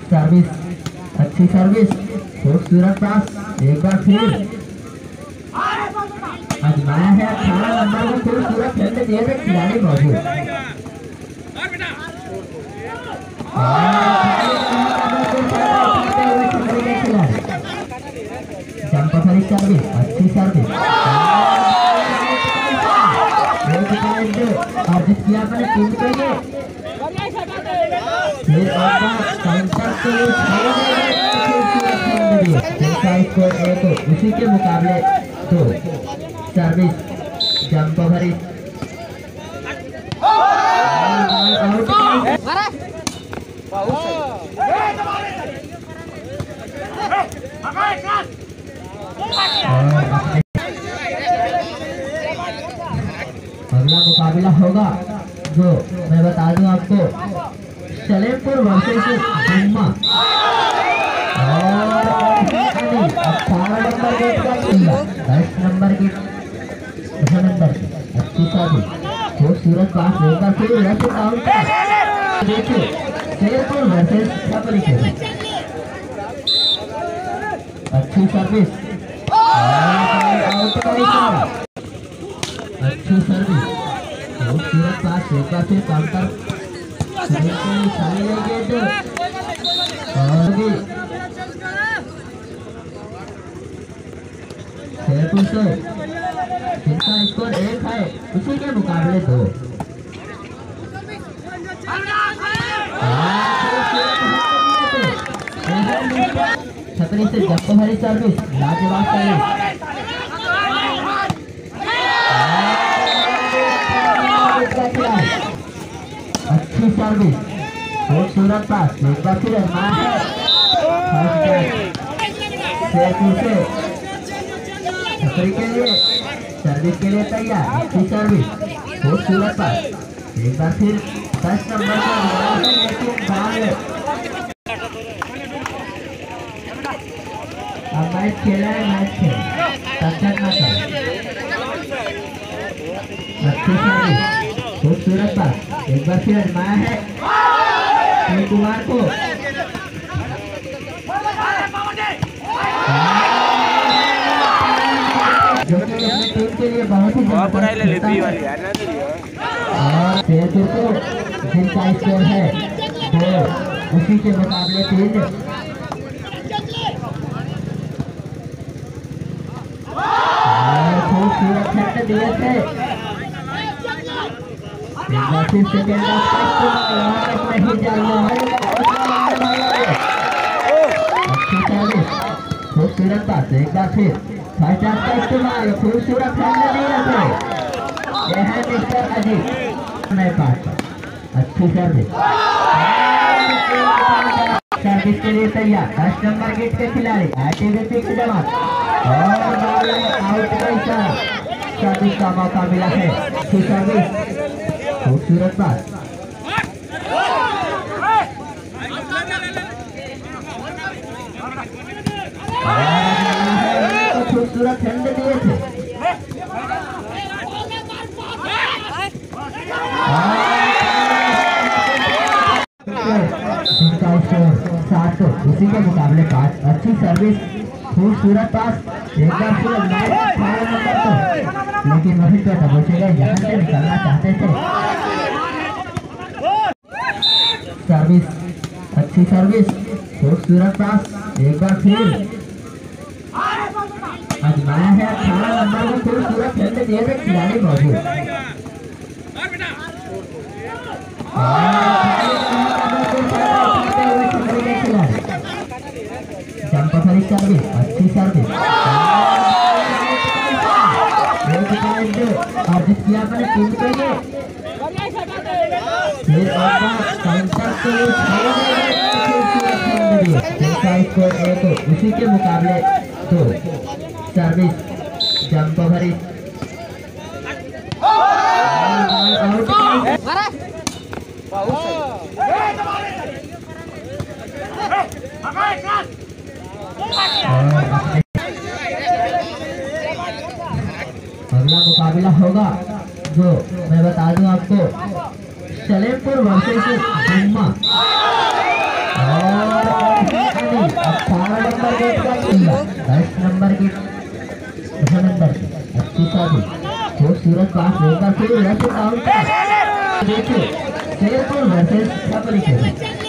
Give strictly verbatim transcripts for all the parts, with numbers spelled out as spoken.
Service, अच्छी service, खूबसूरत पास, एक बार फिर आजमाया है। अठारह नंबर में खूबसूरत फील्ड दिए थे खिलाड़ी मौजूद। जंपफरी सर्विस, अच्छी सर्विस अर्जित किया अपने टीम के लिए। फिर स्कोर एक, उसी के मुकाबले दो। सर्विस, जंपफरी अगला मुकाबला होगा जो मैं बता दूं आपको, सलेमपुर वर्सेस जुम्मा और अठारह नंबर गेट का दस नंबर गेट नंबर अच्छी साथी खूबसूरत पास लेकर फिर लेफ्ट काउंटर देखिए सलेमपुर वर्सेस छपरी के अच्छी सर्विस, अच्छी सर्विस, खूबसूरत पास एक बार फिर काउंटर खाली लेंगे और भी सलेमपुर से जिनका स्कोर एक है उसी के मुकाबले दो। छतरी से जंपफरी सर्विस, लाजवाब सर्विस, अच्छी सर्विस, खूबसूरत पास एक बार फिर शेरपुर से छतरी के लिए सर्विस के लिए तैयार। अच्छी सर्विस, खूबसूरत पास एक बार फिर दस नंबर अब मैच खेला है, मैच खेल तक ना कर। अच्छी सर्विस, खूबसूरत पास एक बार फिर आजमाया है कुमार को। जो कि अपनी टीम के लिए बहुत ही और शेरपुर को जिनका स्कोर है दो, उसी के मुकाबले तीन। खूबसूरत छक्के दिए थे, फिर सेकेंड नहीं जाना है। अच्छी सर्विस, खूबसूरत पास एक बार फिर फर्स्ट हाफ का इस्तेमाल, खूबसूरत खेलने दिए थे। यह है मिस्टर अजीत नहीं पास, अच्छी सर्विस, सर्विस के लिए तैयार दस नंबर गेट के खिलाड़ी आईटीबीपी के जवान और आउट का इशारा। सर्विस का मौका मिला है, अच्छी सर्विस, खूबसूरत पास, खूबसूरत खंड दिए थे। जिनका स्कोर सात, उसी के मुकाबले पाँच। अच्छी सर्विस, खूबसूरत पास एक बार फिर अठारह नंबर तो, लेकिन वहीं पे दबोचे गए, यहाँ से निकलना चाहते थे। सर्विस, अच्छी सर्विस, खूबसूरत पास एक बार फिर आजमाया है। अठारह नंबर में खूबसूरत फील्ड दिए थे खिलाड़ी मौजूद। जंपफरी सर्विस, अच्छी सर्विस, अर्जित किया अपने टीम के लिए। फिर स्कोर एक, उसी के मुकाबले दो। सर्विस, जंपफरी अगला मुकाबला होगा जो मैं बता दूं आपको, सलेमपुर वर्सेस जुम्मा और अच्छी सर्विस खूबसूरत पास लेकर फिर लेफ्ट काउंटर देखिए शेरपुर वर्सेस छपरी के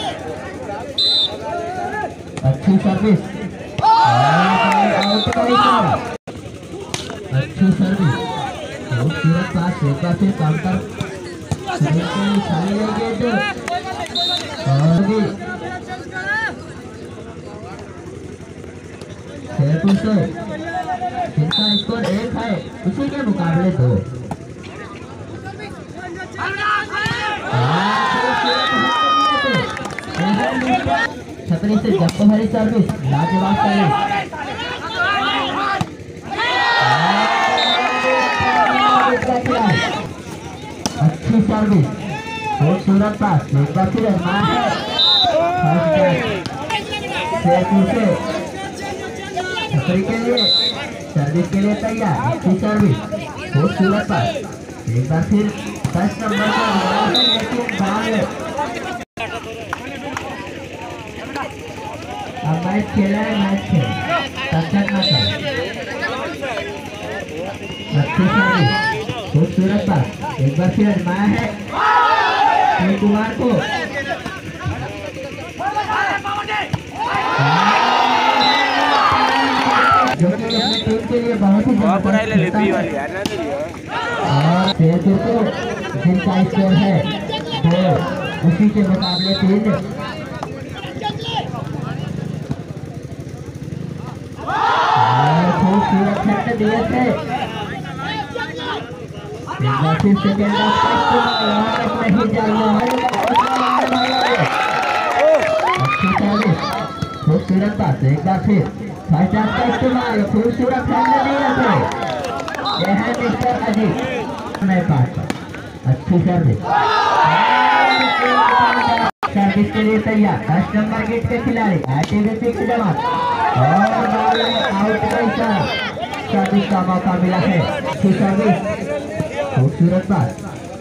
अच्छी सर्विस आउट का इशारा अच्छी सर्विस खूबसूरत पास लेकर फिर काउंटर खाली लेंगे तो और भी शेरपुर से जिनका स्कोर एक है उसी के मुकाबले दो छतरी से जप्पो भरी सर्विस लाजवाब सर्विस अच्छी सर्विस खूबसूरत पास एक बार फिर शेरपुर से छतरी के लिए सर्विस के लिए तैयार अच्छी सर्विस खूबसूरत पास एक बार फिर दस नंबर का लेकिन बाल अब मैच खेला है मैच खेल तक ना कर अच्छी सर्विस खूबसूरत पास एक बार फिर आजमाया है कुमार को जो कि अपने टीम के लिए बहुत ही और शेरपुर को जिनका स्कोर है दो उसी के मुकाबले तीन खूबसूरत छट दिए थे फिर सेकेंड नहीं जाना अच्छी सर्विस खूबसूरत पास एक बार फिर फर्स्ट हाफ का इस्तेमाल खूबसूरत खेलने दिया थे यह है मिस्टर अजीत नहीं पास अच्छी सर्विस सर्विस के लिए तैयार दस नंबर गेट के खिलाड़ी आईटीबीपी के जवान और आउट का इशारा सर्विस का मौका मिला है अच्छी सर्विस खूबसूरत पास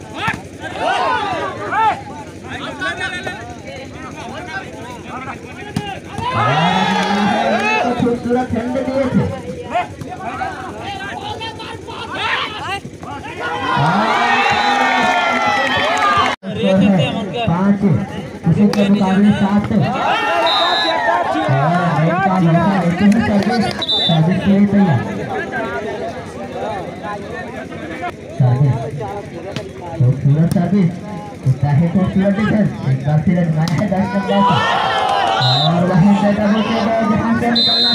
खूबसूरत खंड दिए थे पाँच उसी के मुकाबले सात सर्विस के लिए तैयार खूबसूरत सर्विस चाहे खूबसूरत डिफेंस एक बार फिर आजमाया है दस नंबर का और वहीं से डबल के बाद जहां से निकलना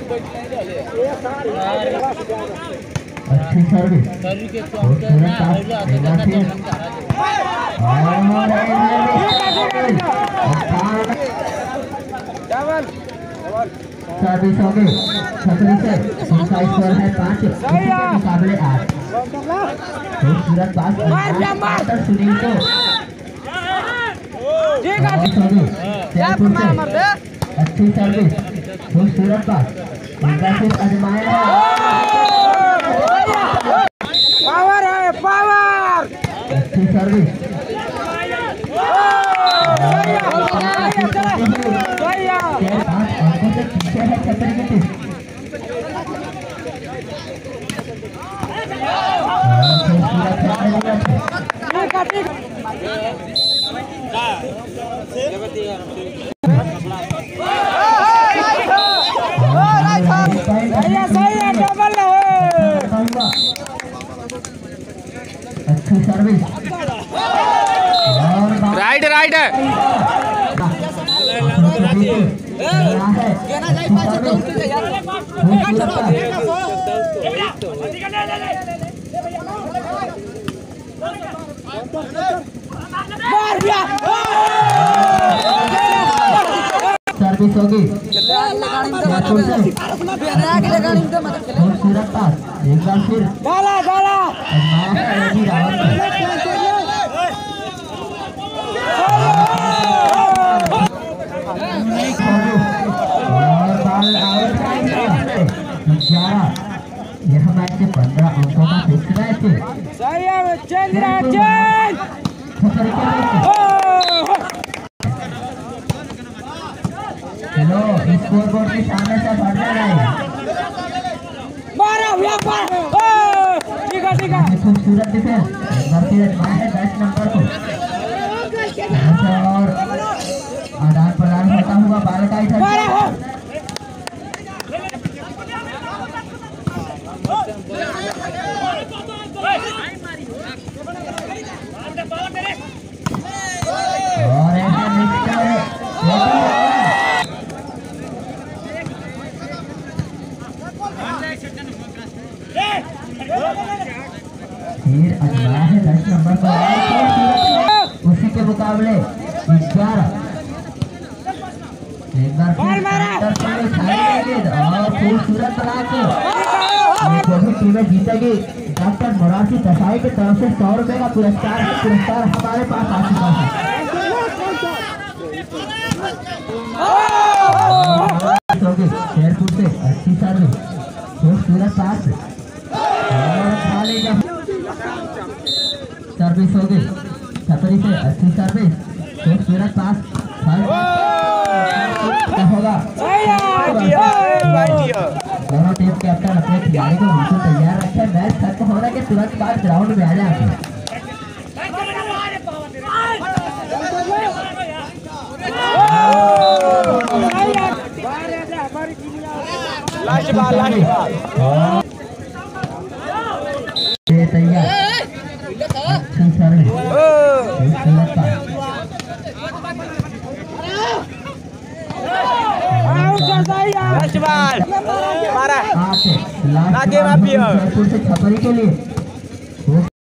अच्छी सर्विस खूबसूरत पास एक बार फिर सर्विस हो गई छतरी से उनका स्कोर है पाँच उसी के मुकाबले आठ खूबसूरत पास सुनील को अच्छी सर्विस खूबसूरत पास आजमाया पावर है पावर अच्छी सर्विस पीछे है छतरी की टीम अच्छी सर्विस राइट राइट है सर्विस होगी खूबसूरत पास एक बार फिर यह मैच से पंद्रह अंकों का फिक्स मैच है चलो स्कोर बोर्ड के सामने से बढ़ने रहे खूबसूरत डिफेंस एक बार फिर आजमाया है दस नंबर को और आदान प्रदान होता हुआ बाल का इधर और ऐसा मिक्सचर फिर अजमाया है दस नंबर पर उसी के मुकाबले ग्यारह एक बार फिर और खूबसूरत जो भी टीमें जीतेगी डॉक्टर मोरारजी देसाई की तरफ से सौ रुपए का पुरस्कार पुरस्कार हमारे पास आ चुका है। शेरपुर से अच्छी सर्विस खूबसूरत पास सर्विस होगी छतरी से अच्छी सर्विस खूबसूरत पास होगा। दोनों टीम कैप्टन अपने खिलाड़ी को बिल्कुल तैयार रखे मैच खत्म होने के तुरंत बाद ग्राउंड में आ जाए। लास्ट बाल लास्ट बाल ये तैयार अच्छी सर्विस लास्ट बाल मारा लास्ट गेम आप छपरी के लिए